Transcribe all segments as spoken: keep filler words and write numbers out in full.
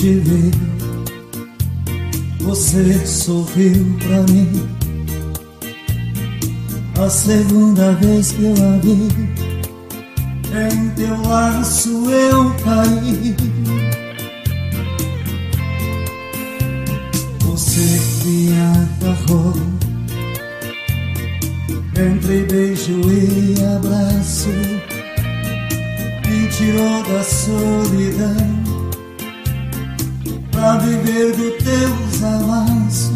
te vi, você sorriu pra mim. A segunda vez que eu a vi, em teu laço eu caí. Você me agarrou entre beijo e abraço, me tirou da solidão pra viver dos teus amassos.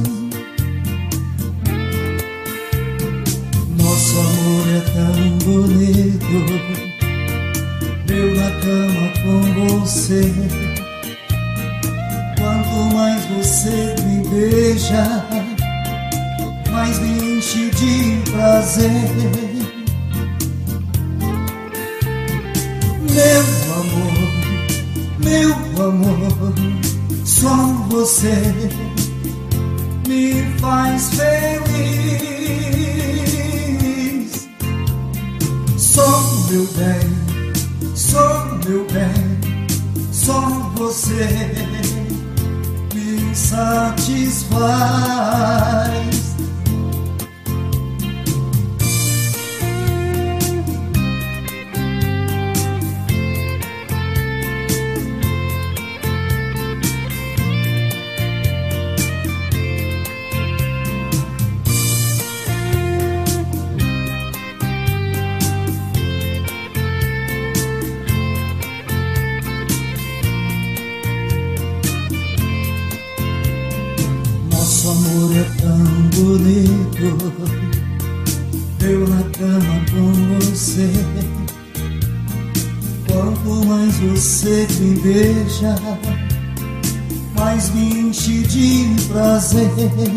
Nosso amor é tão bonito, eu na cama com você. Quanto mais você me beija, mais me enche de prazer. Meu amor, meu amor, só você me faz feliz. Só meu bem, só meu bem, só você me satisfaz. Nosso amor é tão bonito, eu na cama com você. Quanto mais você me beija, mais me enche de prazer.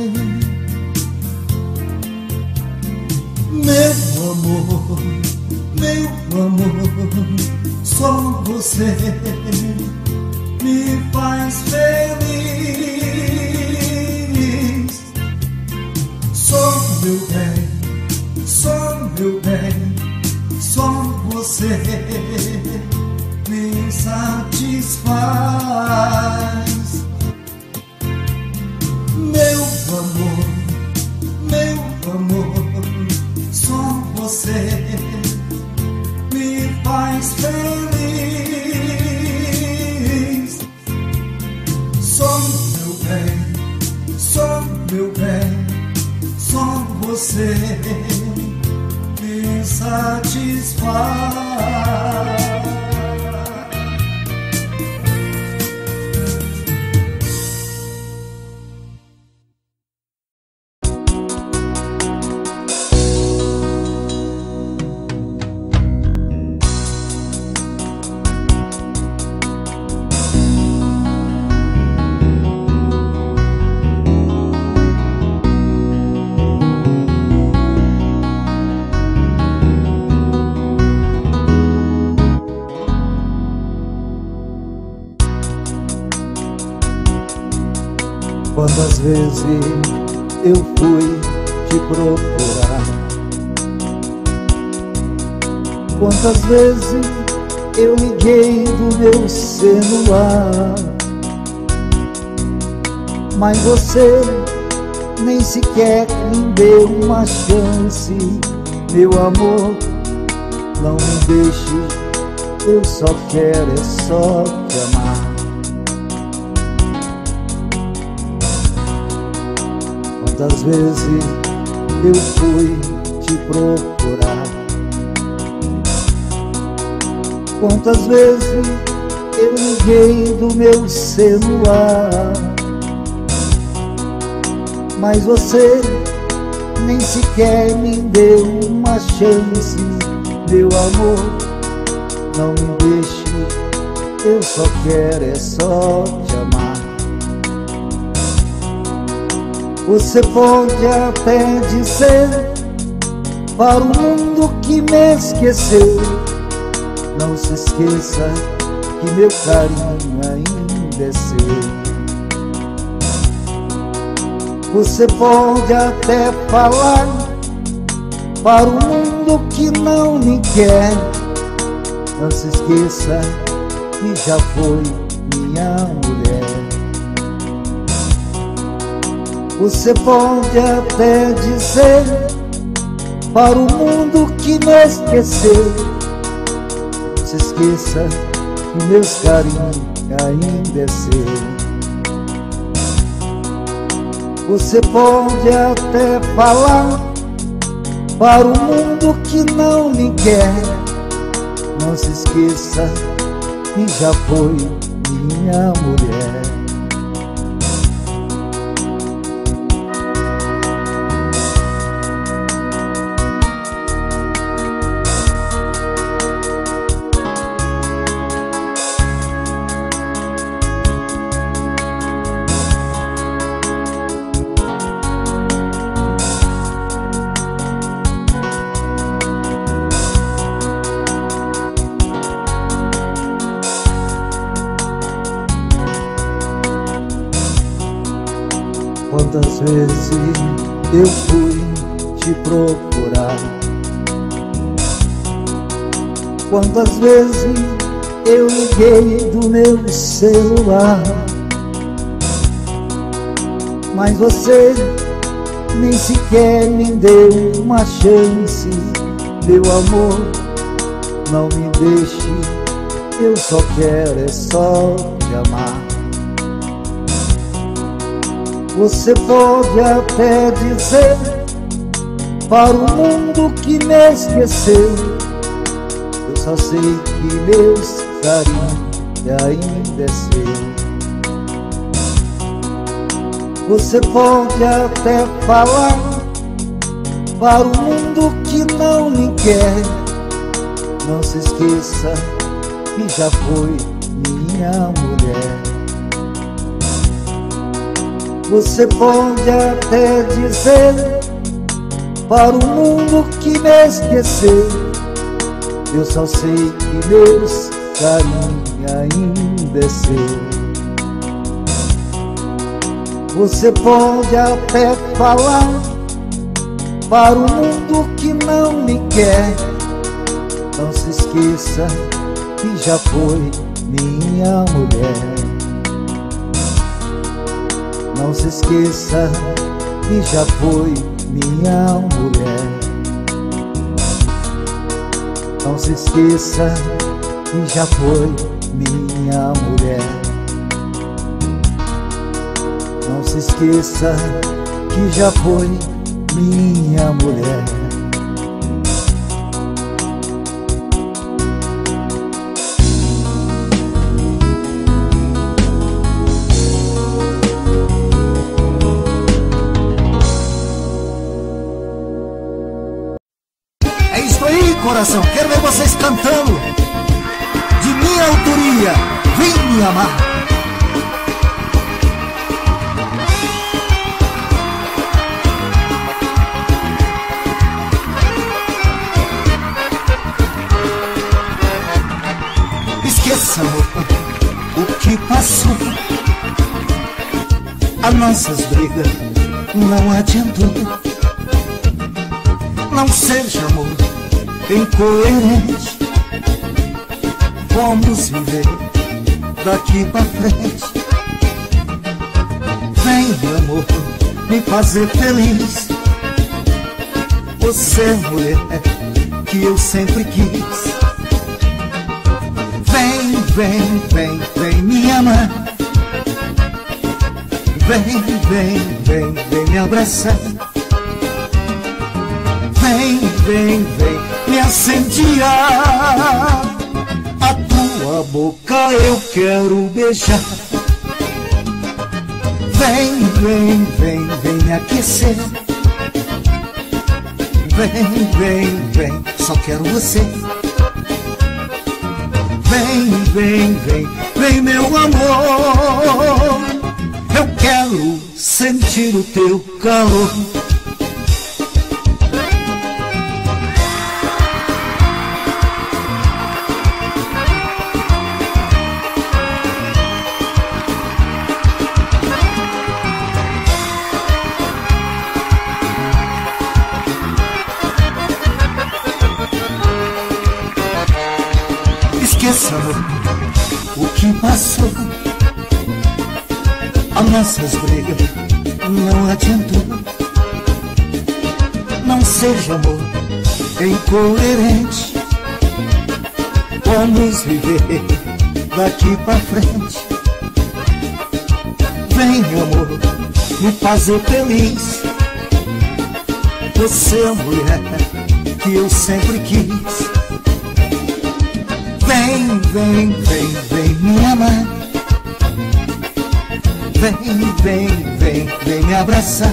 Meu amor, meu amor, só você me faz feliz. Só meu bem, só meu bem, só você me satisfaz. Meu amor, meu amor, só você me faz feliz. Só meu bem, só meu bem, só você me satisfaz. Quantas vezes eu fui te procurar, quantas vezes eu liguei do meu celular, mas você nem sequer me deu uma chance. Meu amor, não me deixe, eu só quero é só te amar. Quantas vezes eu fui te procurar, quantas vezes eu liguei do meu celular, mas você nem sequer me deu uma chance. Meu amor, não me deixe, eu só quero é só te amar. Você pode até dizer para o mundo que me esqueceu, não se esqueça que meu carinho ainda é seu. Você pode até falar para o mundo que não me quer, não se esqueça que já foi minha mulher. Você pode até dizer para o mundo que me esqueceu. Se esqueça que meus carinhos ainda é seu. Você pode até falar para o mundo que não me quer. Não se esqueça que já foi minha mulher. Quantas vezes eu fui te procurar, quantas vezes eu liguei do meu celular, mas você nem sequer me deu uma chance. Meu amor, não me deixe, eu só quero é só te amar. Você pode até dizer para o mundo que me esqueceu. Eu só sei que meus carinhos ainda é seu. Você pode até falar para o mundo que não me quer. Não se esqueça que já foi minha mulher. Você pode até dizer para o mundo que me esqueceu. Eu só sei que meus carinhos ainda é seu. Você pode até falar para o mundo que não me quer. Não se esqueça que já foi minha mulher. Não se esqueça que já foi minha mulher. Não se esqueça que já foi minha mulher. Não se esqueça que já foi minha mulher. Coração, quero ver vocês cantando de minha autoria. Vem me amar. Esqueça, amor, o que passou. As nossas brigas não adiantou. Não seja, amor, incoerente. Vamos viver daqui pra frente. Vem, meu amor, me fazer feliz. Você é a mulher que eu sempre quis. Vem, vem, vem, vem me amar. Vem, vem, vem, vem me abraçar. Vem, vem, vem me incendiar. A tua boca eu quero beijar. Vem, vem, vem, vem me aquecer. Vem, vem, vem, só quero você. Vem, vem, vem, vem meu amor. Eu quero sentir o teu calor. Esqueça, amor, o que passou. As nossas brigas não adiantou. Não seja, amor, incoerente. Vamos viver daqui pra frente. Vem, amor, me fazer feliz. Você é a mulher que eu sempre quis. Vem, vem, vem, vem me amar. Vem, vem, vem, vem me abraçar.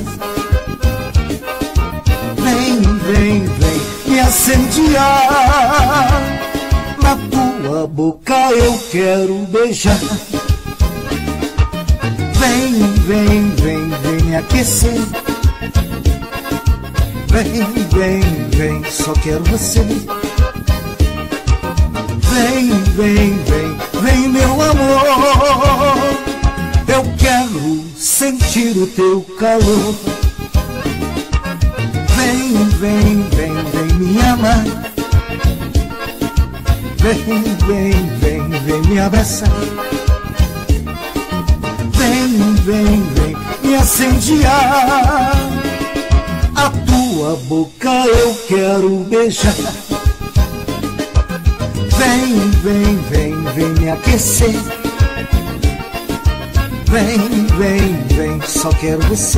Vem, vem, vem me incendiar. Na tua boca eu quero beijar. Vem, vem, vem, vem me aquecer. Vem, vem, vem, só quero você. Vem, vem, vem, vem meu amor. Eu quero sentir o teu calor. Vem, vem, vem, vem me amar. Vem, vem, vem, vem me abraçar. Vem, vem, vem me incendiar. A tua boca eu quero beijar. Vem, vem, vem, vem me aquecer. Vem, vem, vem, só quero você.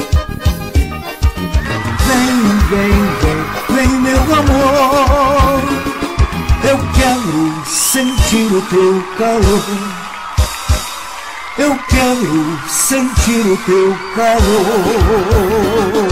Vem, vem, vem, vem meu amor. Eu quero sentir o teu calor. Eu quero sentir o teu calor.